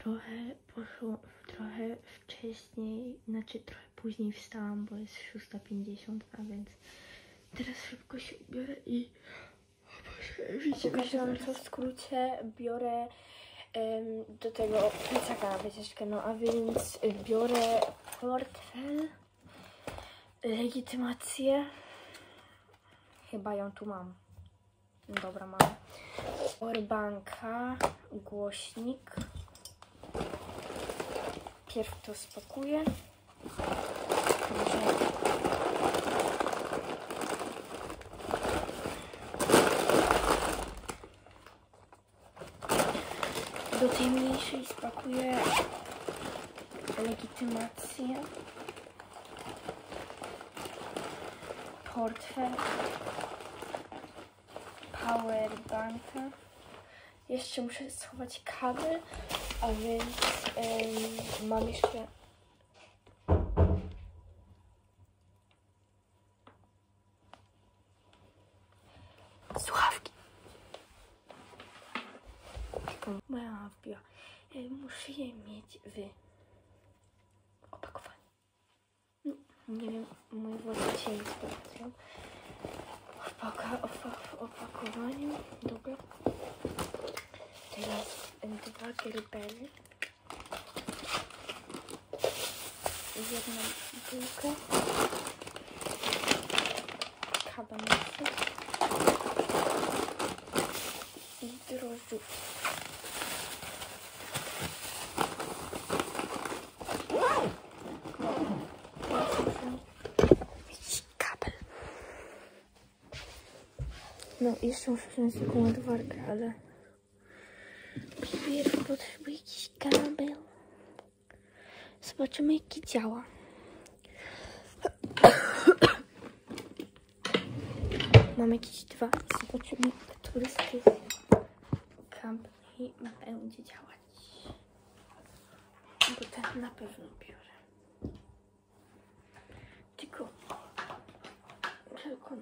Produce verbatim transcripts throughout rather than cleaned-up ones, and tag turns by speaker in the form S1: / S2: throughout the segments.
S1: trochę poszło, trochę wcześniej, znaczy trochę później wstałam, bo jest szósta pięćdziesiąt, a więc teraz szybko się ubiorę i pokażę wam to w skrócie. Biorę um, do tego plecaka na wycieczkę, no a więc biorę portfel, legitymację, chyba ją tu mam, dobra mam, powerbanka, głośnik. Pierw to spakuję. Do tej mniejszej spakuję legitymację, portfel, powerbanka. Jeszcze muszę schować kabel, a więc um, mam jeszcze słuchawki. Moja mama wbiła. Muszę je mieć w opakowaniu. No, nie wiem, mój włos się nie sprawdzają. Opaka, opa, w opakowaniu. Dobra. Teraz dwa gerbeny. Jedną bułkę. Kabanosy. I drożdżówki. Kabel. No jeszcze muszę wziąć taką ładowarkę, ale pierw potrzebuję jakiś kabel. Zobaczymy, jaki działa. Mam jakieś dwa. Zobaczymy, który z tych kabli będzie działać. Bo ten na pewno biorę. Tylko, tylko no.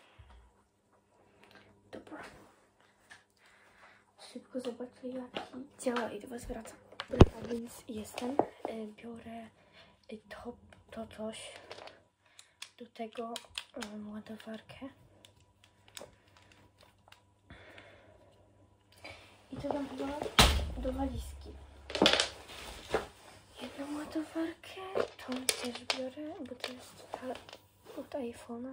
S1: Dobra. Szybko zobaczę, jaki działa i do was wracam. A więc jestem. Biorę to, to coś. Do tego um, ładowarkę. I to dam chyba do walizki. Jedną ładowarkę. Tą też biorę, bo to jest ta od iPhone'a.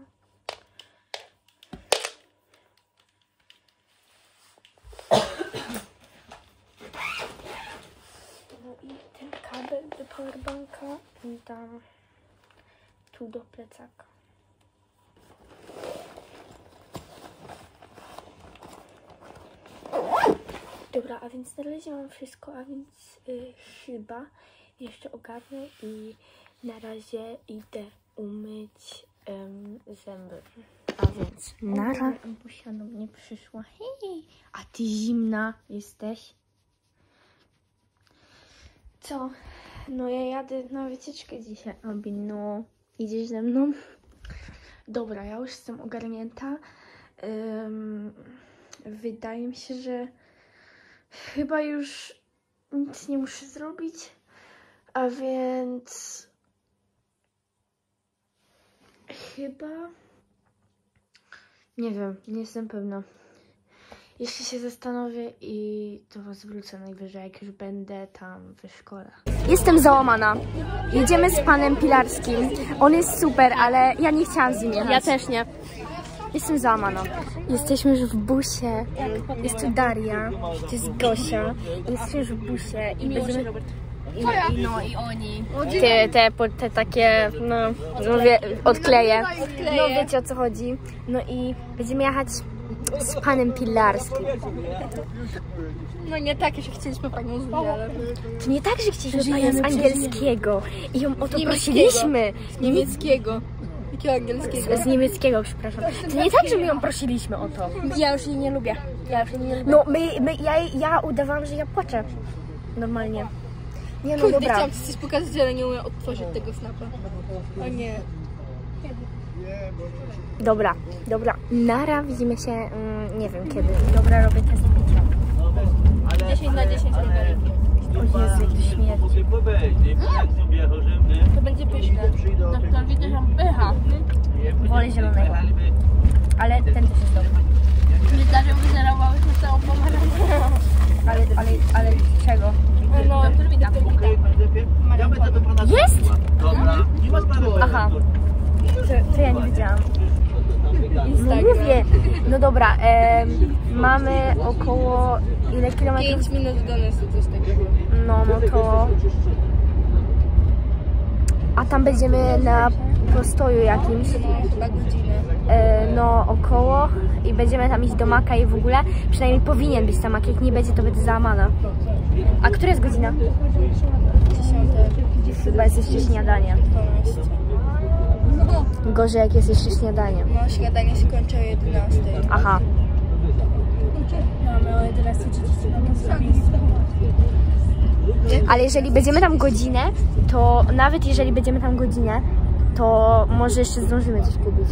S1: No i ten kabel do powerbanka dam tu do plecaka. Dobra, a więc na razie mam wszystko, a więc yy, chyba jeszcze ogarnę i na razie idę umyć ym, zęby. A więc nara. Ambusia do mnie przyszła. Hej, a ty zimna jesteś? Co? No ja jadę na wycieczkę dzisiaj, Abi, no idziesz ze mną? Dobra, ja już jestem ogarnięta. Ym, wydaje mi się, że chyba już nic nie muszę zrobić, a więc chyba nie wiem, nie jestem pewna. Jeszcze się zastanowię i do was wrócę najwyżej, jak już będę tam w szkole.
S2: Jestem załamana. Jedziemy z panem Pilarskim. On jest super, ale ja nie chciałam z nim jechać.
S3: Ja też nie.
S2: Jestem załamana. Jesteśmy już w busie. Jest tu Daria, to jest Gosia. Jesteśmy już w busie i będziemy... I, no i oni. Te, te, te takie, no, no wie, odkleję. No wiecie, o co chodzi. No i będziemy jechać z panem Pilarskim.
S3: No nie tak, że chcieliśmy panią z ale...
S2: To nie tak, że chcieliśmy panią z angielskiego. I ją o to
S3: Niemieckiego.
S2: prosiliśmy.
S3: Z niemieckiego. Jakiego angielskiego?
S2: Z, z niemieckiego, przepraszam. To nie tak, że my ją prosiliśmy o to.
S3: Ja już jej nie lubię. Ja już jej nie lubię.
S2: No my, my ja, ja udawałam, że ja płaczę. Normalnie. Nie no,
S3: Kurde,
S2: dobra.
S3: chciałam ci coś pokazać, ale nie umiem otworzyć tego snapa. O nie.
S2: Dobra, dobra. Nara, widzimy się, mm, nie wiem kiedy. Dobra, robię test picia.
S3: dziesięć na dziesięć robię.
S2: O Jezu,
S3: To będzie pyszne. Doktor widzę, że pycha.
S2: Wolę zielonego. Ale ten też jest dobry.
S3: Wydarzył, wyzerowały się całą pomarańczę.
S2: Ale, ale, ale czego?
S3: No, doktor widzę, doktor widzę.
S2: Jest? Aha. To, to ja nie widziałam. No mówię. No dobra, em, mamy około ile kilometrów?
S3: pięć minut do nas to coś takiego.
S2: No, no to... A tam będziemy na postoju jakimś.
S3: Chyba godzinę.
S2: E, no, około. I będziemy tam iść do Maka i w ogóle. Przynajmniej powinien być tam Mak. Jak nie będzie, to będzie załamana. A która jest godzina?
S3: Dziesiąte.
S2: Chyba jest jeszcze śniadanie.
S3: dwanaście.
S2: Gorzej jak jest jeszcze śniadanie.
S3: No, śniadanie się kończy o jedenastej.
S2: Aha.
S3: Mamy o jedenastej trzydzieści.
S2: Ale jeżeli będziemy tam godzinę, to nawet jeżeli będziemy tam godzinę, to może jeszcze zdążymy coś kupić.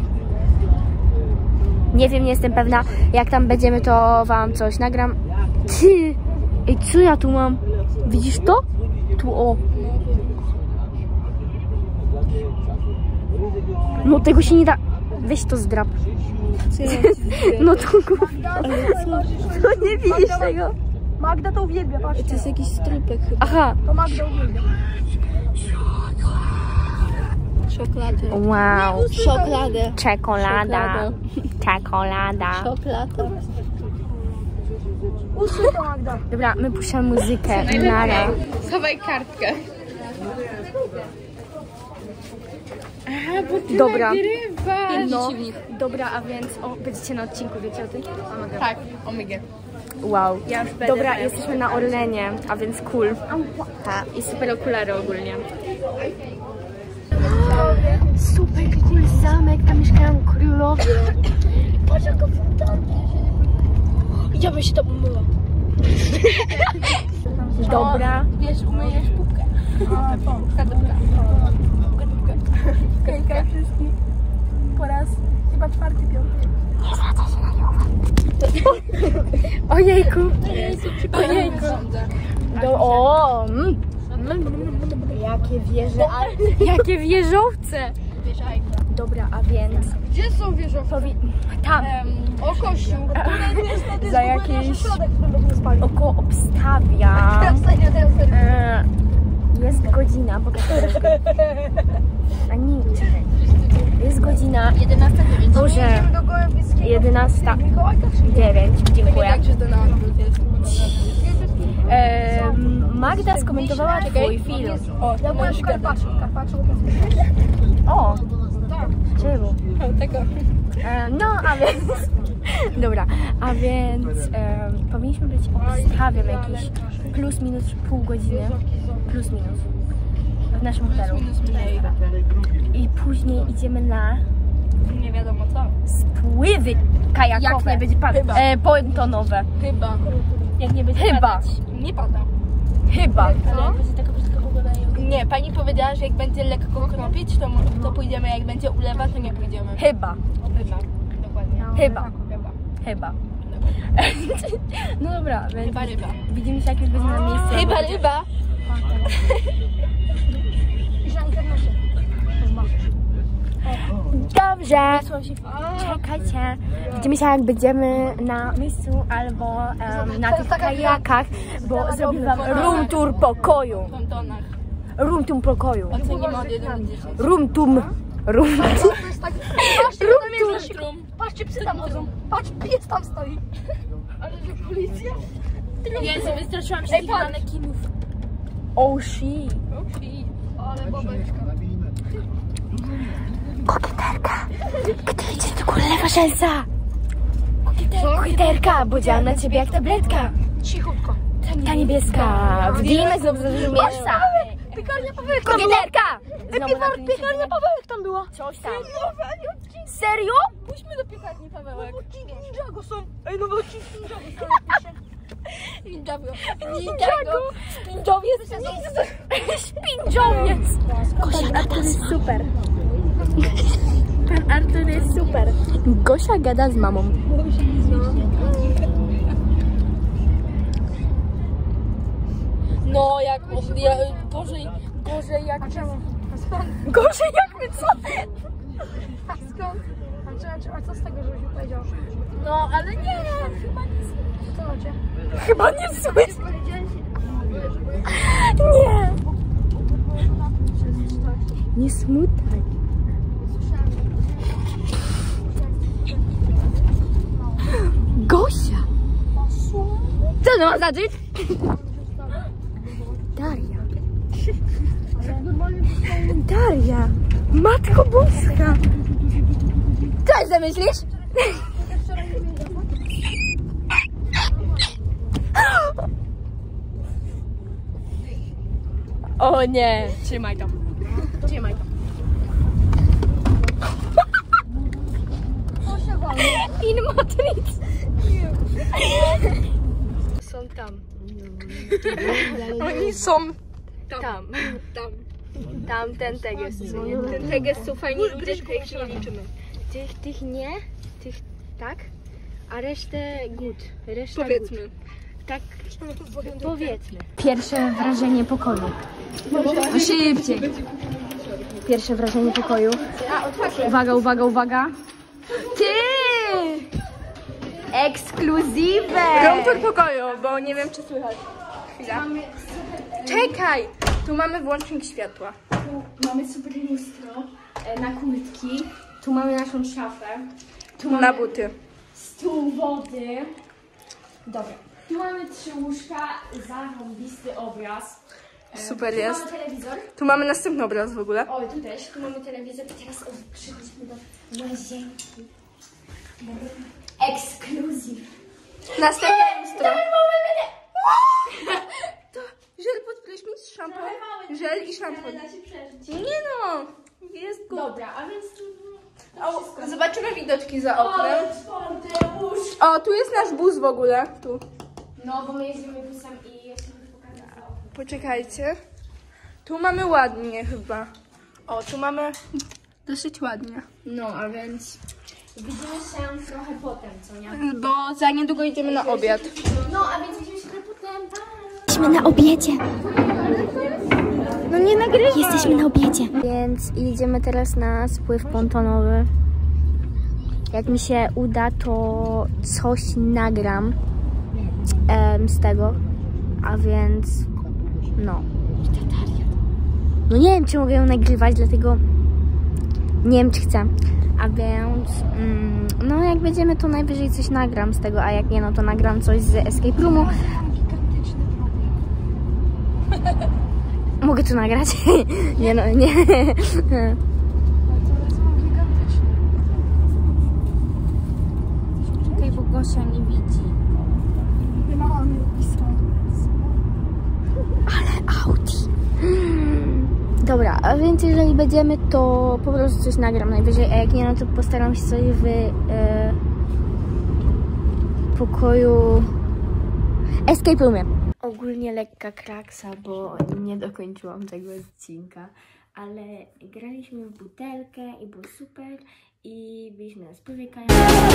S2: Nie wiem, nie jestem pewna. Jak tam będziemy, to wam coś nagram. Ty! Ej, co ja tu mam? Widzisz to? Tu o. No tego się nie da. Weź to zdrap. No to gówno. No nie widzisz tego.
S3: Magda to uwielbia, patrzcie. To jest jakiś strójpek chyba.
S2: Aha.
S3: To Magda uwielbia. Czekolady.
S2: Wow.
S3: Czekoladę.
S2: Czekolada. Czekolada.
S3: Czekolada. Usuń to, Magda.
S2: Dobra, my puszczamy muzykę. Nara.
S3: Schowaj kartkę. Aha, bo ty
S2: Dobra.
S3: nagrywasz.
S2: No, dobra, a więc o, będziecie na odcinku, wiecie o tym?
S3: Tak, omega.
S2: Wow.
S3: Ja już będę
S2: Dobra,
S3: wiem.
S2: jesteśmy na Orlenie, a więc cool. Ha, i super okulary ogólnie. Super cool zamek, tam mieszkają królowie.
S3: Patrz jaka woda. Ja bym się tam umyła.
S2: Dobra.
S3: Wiesz, umyjesz pupkę. A, pupka, dobra. Pupka, pupka. Hejka wszystkich. Po raz chyba czwarty, piąty.
S2: Ojejku. Ojejku. Do, o, mm. Jakie wieże, a, jakie wieżowce.
S3: Wieżajka.
S2: Dobra, a więc
S3: Gdzie są wieżowce?
S2: powi tam.
S3: Um, o kościół. Niestety
S2: Za
S3: jest w ogóle
S2: jakieś-
S3: nasz środek, w którym będziemy spali.
S2: Oko obstawia.
S3: Teraz serio, teraz serio.
S2: E, jest godzina, pokażę. A nie, czekaj. Jest godzina
S3: jedenasta dziewięć.
S2: Boże.
S3: Jedziemy do Gołębickiego.
S2: jedenasta
S3: Mikołajka czy
S2: dziewięć. Dziękuję.
S3: Tak, że to na odwrót jest.
S2: E, Magda skomentowała twój film.
S3: O, ja byłem w Karpaczu. Karpaczu.
S2: O, czemu?
S3: O, tego.
S2: E, no, a więc... Dobra, a więc e, powinniśmy być obstawiam jakieś plus minus pół godziny. Plus minus. W naszym hotelu.
S3: Mniej.
S2: I później idziemy na
S3: Nie wiadomo co.
S2: spływy kajakowe.
S3: Jak nie będzie padać.
S2: Chyba. E, pontonowe.
S3: Chyba.
S2: Jak nie będzie Chyba. Padać.
S3: Nie pada.
S2: Chyba.
S3: Ale jak będzie taka brzydka pogoda. Nie, pani powiedziała, że jak będzie lekko kropić, to, to pójdziemy, jak będzie ulewa, to nie pójdziemy.
S2: Chyba.
S3: Chyba. Dokładnie.
S2: Chyba.
S3: Chyba.
S2: Chyba. No dobra, więc
S3: Chyba ryba.
S2: widzimy się jak już będziemy na miejscu.
S3: Chyba ryba.
S2: Dobrze. Czekajcie. Widzimy się jak będziemy na miejscu albo um, na tych kajakach, bo zrobimy wam room tour pokoju.
S3: W pontonach.
S2: Room tour pokoju.
S3: Ocenimy od jeden do dziesięciu.
S2: Room tour. Room tour.
S3: To jest tak... Patrzcie, tam jest nasz... Patrzcie, psy tam chodzą. Patrz, pies tam stoi. Ale że policja? Jezu, wystraszyłam się tych manekinów.
S2: Oh shit.
S3: Ale bobeczka.
S2: Kokieterka. Gdy idzie do góry lewa rzęsa. Kokieterka, bo działa na ciebie jak tabletka.
S3: Cichutko.
S2: Ta niebieska. Wbijmy znowu za dużo miejsca.
S3: Piekarnia Pawełek tam była.
S2: Kokieterka. Znowu na tym
S3: Piekarnia Pawełek tam była.
S2: Coś tam.
S3: Serio?
S2: Serio?
S3: Pójdźmy do piekarni Pawełek. Odcinki Ninjago są. Ej, nowe odcinki Ninjago są. Ninjago. Ninjago. Spinjowiec.
S2: Spinjowiec. Pan Artur jest super. Pan Artur jest super. Gosia gada z mamą.
S3: No, jak jak... Ja, gorzej, gorzej jak...
S2: Czemu?
S3: Gorzej jak my co?
S2: A skąd? A, czy, a co z tego, żebyś powiedział?
S3: No, ale nie, chyba nie słyszę.
S2: Co macie?
S3: Chyba nie słyszę. Nie.
S2: Nie smutaj. Gosia! Co to ma znaczyć? Daria. Daria! Matko Boska! Co sobie myślisz?
S3: O nie. Trzymaj to. Trzymaj to.
S2: In Matrix!
S3: Są tam. Oni są tam. Tam. Tam. Tam ten teges. Ten teges są fajni ludzie, których nie liczymy.
S2: Tych, tych nie, tych tak, a resztę good. Reszta
S3: Powiedzmy.
S2: Good. Tak, powiedzmy. Pierwsze wrażenie pokoju. No szybciej. Pierwsze wrażenie pokoju. Uwaga, uwaga, uwaga. Ty! Ekskluzywę!
S3: Rumpor pokoju, bo nie wiem czy słychać. Chwila. Czekaj! Tu mamy włącznik światła.
S2: Tu mamy super lustro na kurtki. Tu mamy naszą szafę. Tu mamy
S3: Na buty.
S2: stół wody. Dobra. Tu mamy trzy łóżka, zarąbisty obraz. E,
S3: Super
S2: tu
S3: jest.
S2: mamy telewizor.
S3: Tu mamy następny obraz w ogóle.
S2: Oj, tu też. Tu mamy telewizor. I teraz o, przechodzimy do łazienki. Ekskluzyw.
S3: Następne lustro. To żel pod prysznic, szampon, żel i szampon. Nie no, jest good.
S2: Dobra, a więc tu...
S3: O, zobaczymy widoczki za oknem.
S2: czwarte łóżko.
S3: O, tu jest nasz bus w ogóle. Tu.
S2: No, bo my jeździmy busem i jeszcze bym pokazała.
S3: Poczekajcie. Tu mamy ładnie chyba. O, tu mamy dosyć ładnie.
S2: No, a więc widzimy się trochę potem, co nie?
S3: Bo za niedługo idziemy na obiad.
S2: No, a więc widzimy się trochę potem. Jesteśmy na obiedzie.
S3: No nie nagrywam.
S2: Jesteśmy na obiedzie. Więc idziemy teraz na spływ pontonowy. Jak mi się uda, to coś nagram em, z tego. A więc no. No nie wiem, czy mogę ją nagrywać, dlatego nie wiem, czy chcę. A więc mm, no jak będziemy, to najwyżej coś nagram z tego, a jak nie, no to nagram coś z Escape Roomu. Mogę tu nagrać? Nie no, nie. Czekaj, bo Gosia nie widzi. Ale Audi. Dobra, a więc jeżeli będziemy, to po prostu coś nagram najwyżej, a jak nie, no to postaram się sobie w e, pokoju Escape Roomie. Ogólnie lekka kraksa, bo nie dokończyłam tego odcinka, ale graliśmy w butelkę i było super i byliśmy na spływie kajakowym.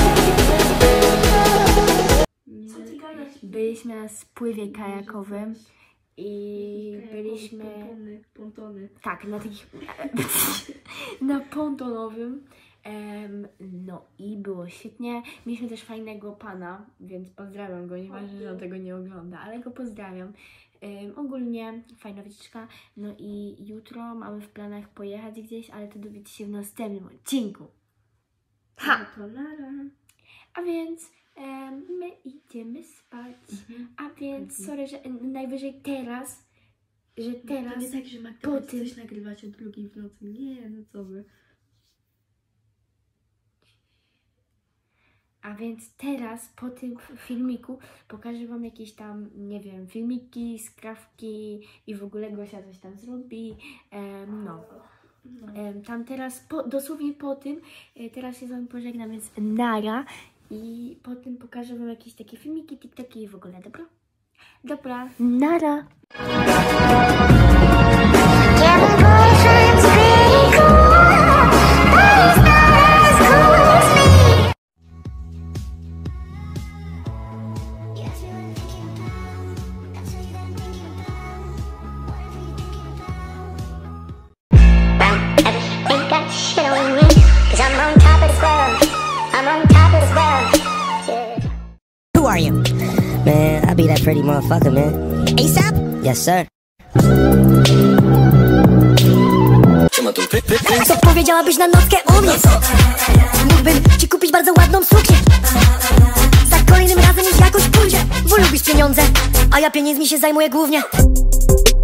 S2: Byliśmy na spływie kajakowym i byliśmy...
S3: Pontony, pontony.
S2: Tak, na takich... na pontonowym. Um, no i było świetnie. Mieliśmy też fajnego pana, więc pozdrawiam go, nieważne, że on tego nie ogląda, ale go pozdrawiam. Um, ogólnie fajna wycieczka. No i jutro mamy w planach pojechać gdzieś, ale to dowiecie się w następnym odcinku. Ha!
S3: To nara.
S2: A więc um, my idziemy spać. Mhm. A więc, sorry, że najwyżej teraz, że teraz...
S3: To nie tak, że Magda
S2: po
S3: będzie
S2: tym...
S3: coś nagrywać o drugiej w nocy. Nie, no co wy.
S2: A więc teraz, po tym filmiku, pokażę wam jakieś tam, nie wiem, filmiki, skrawki i w ogóle Gosia coś tam zrobi. Um, no. Um, tam teraz, po, dosłownie po tym, teraz się z wami pożegnam, więc nara. I potem pokażę wam jakieś takie filmiki, tiktoki i w ogóle, dobra? Dobra, nara!
S4: be that pretty motherfucker, man. ASAP? Yes, sir.
S5: Co powiedziałabyś na nockę u mnie? Mógłbym ci kupić bardzo ładną suknię. Za kolejnym razem już jakoś pójdzie, bo lubisz pieniądze, a ja pieniędzmi się zajmuję głównie.